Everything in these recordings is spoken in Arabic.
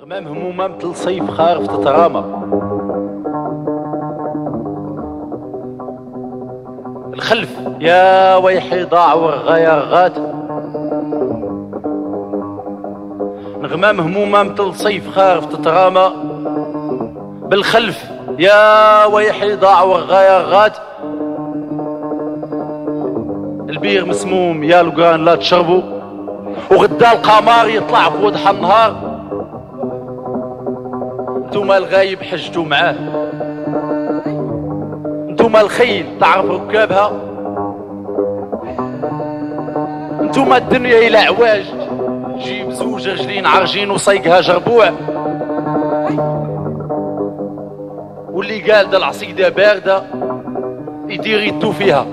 غمام همومة مثل صيف خارف تترامى. الخلف يا ويحي ضاع ورغايا غات. غمام همومة مثل صيف خارف تترامى. بالخلف يا ويحي ضاع ورغايا غات. البير مسموم يا لقان لا تشربوا، وغدا القمر يطلع في وضح النهار. انتوما الغايب حجتوا معاه، انتوما الخيل تعرف ركابها، انتوما الدنيا الى عواج جيب زوج رجلين عرجين وصيقها جربوع. واللي قال دا العصيدة باردة يدير يدو فيها.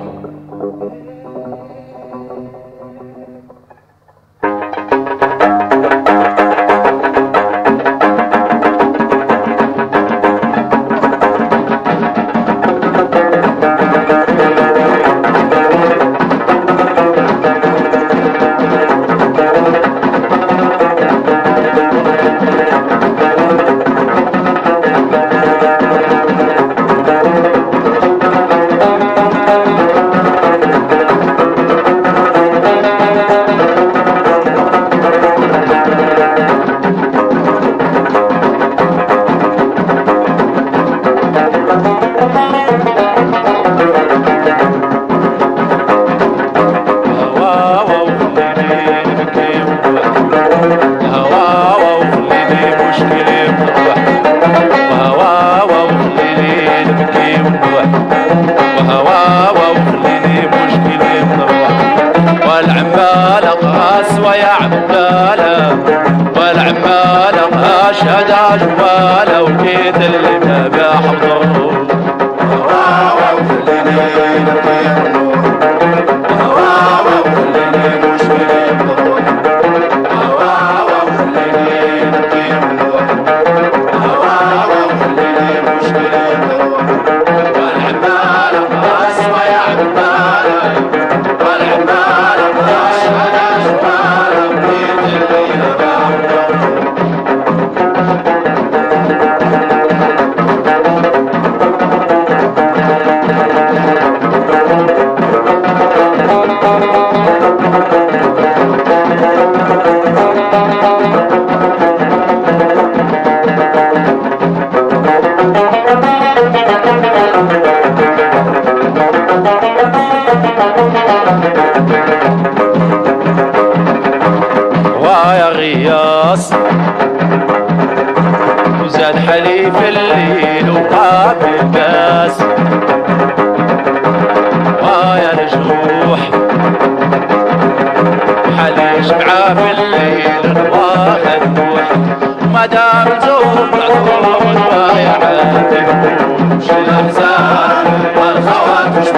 وزاد حليف الليل وقاب الباس. ويا الجروح حليش معاه في الليل واحد نوح. مدام زوج معطول ويا عاتق وش الاحزان والخوات وش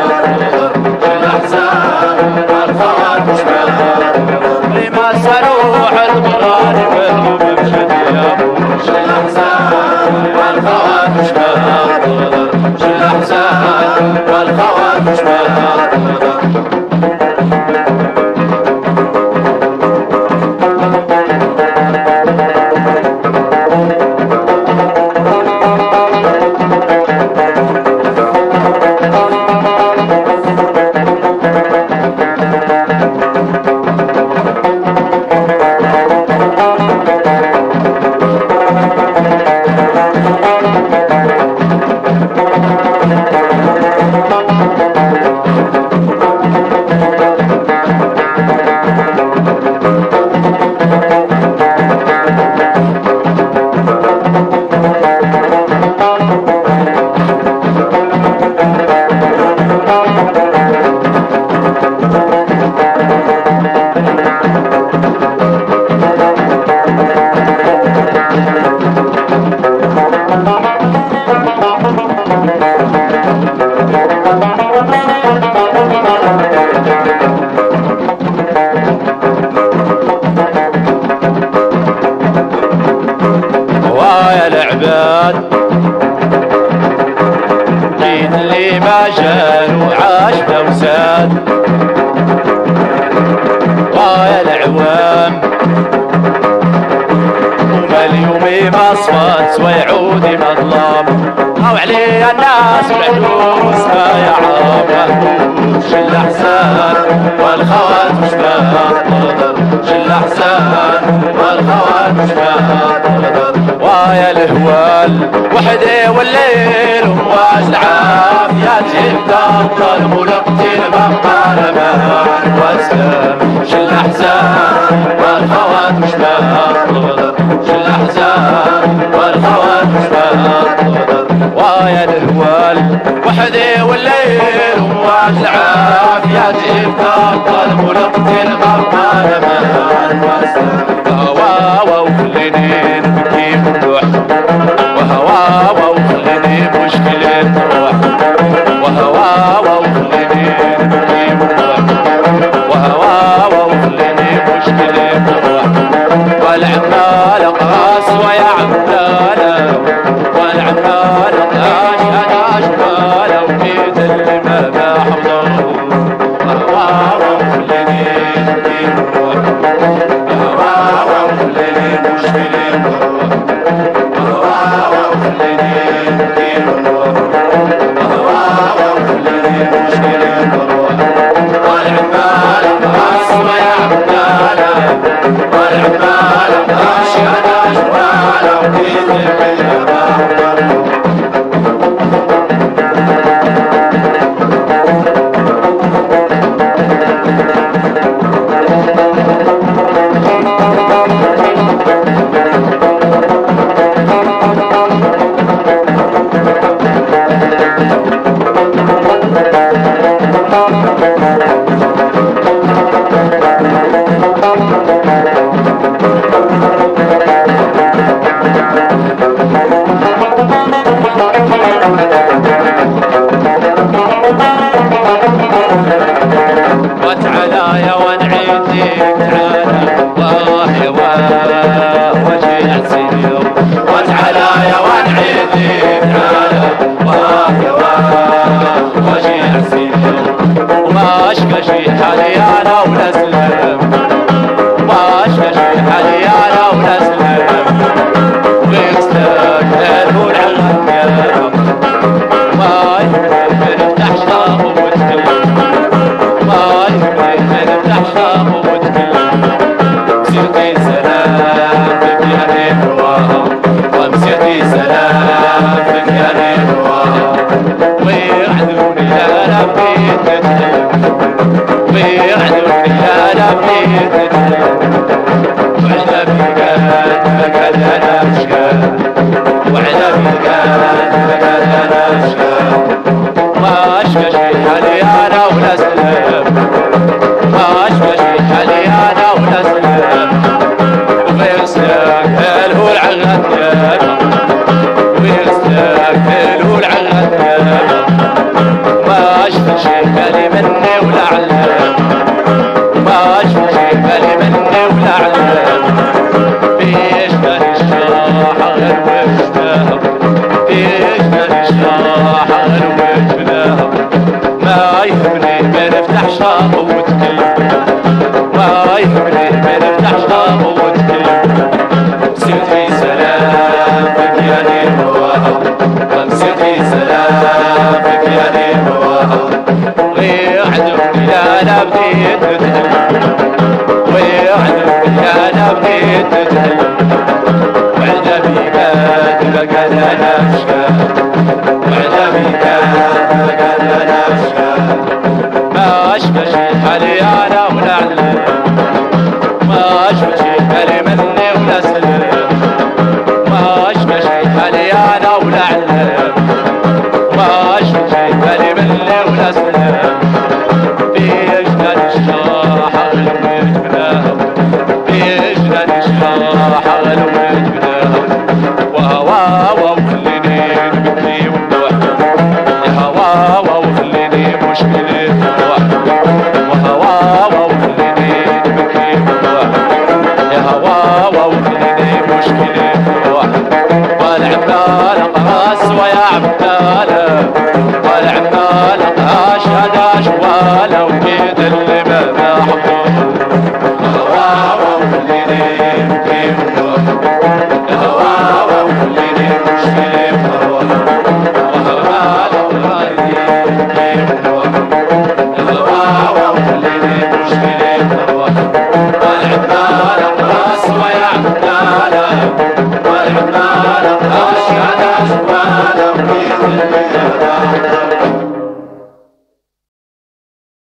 الاحزان والخوات وش لما سروح المغارب ومشت يا وش الاحزان والخوات وش الاحزان والخوات وش جان وعاش بوساد ويا العوام ومليون عودي ما صفت ويعودي مظلم او علي الناس بعدوسها يا عام شل احسان والخوات مش تقدر شل احسان والخوات مش تقدر ويا الهوال وحدي والليل ومواج العافية تجيب تنطل ملقتي المقال مان واسلام شل احسان والخوات مش تقدر شل احسان والخوات مش تقدر ويا الهوال وحدي والليل ومواج العافية تجيب تنطل ملقتي المقال مان واسلام هوا وخليني نبكي مفتوح وهوا وخليني مشكلة تروح وهوا وخليني نبكي مفتوح وهوا وخليني مشكلة تروح والعمال قاس ويا عمالة والعمال قاش انا شمالة وكيد اللي ما حضر وهوا وخليني نبكي مفتوح وهوا وخليني مشكلة تروح وهوا وخليني نبكي مفتوح وهوا وخليني مشكلة تروح والعمال قاس ويا عمالة والعمال قاش انا شمالة وكيد اللي ما حضر وتعالى يا ونعيدك تعالى الله يا وجه عسير وتعالى يا ونعيدك تعالى الله يا وجه عسير وما اشكى شي حالي انا ولا سلام وما اشكى شي حالي انا ولا سلام ويستاك هو العغم ما يهمني نفتح شطاب وتكلم ما يهمني نفتح شطاب وتكلم مسيرتي سلام فيك يا نبوة ومسيرتي سلام فيك يا نبوة ويعذروني انا بغيت نتكلم ويعذروني انا بغيت نتكلم وعنبي قد انا مشكال وعنبي قد انا مشكال ما اشكى شي حالي انا ولا سلام ما اشكى شي حالي انا ولا سلام ويستاهل هو العغد ويستاهل هو العغد ما اشكى شي بالي مني ولا علام ما اشكى شي بالي مني ولا علام فيش بالي الشاحة غير وجدها فيش بالي الشاحة غير وجدها ما يهمني ما نفتح شاطئ وتكلم ما يهمني ما نفتح شاطئ وتكلم سيرتي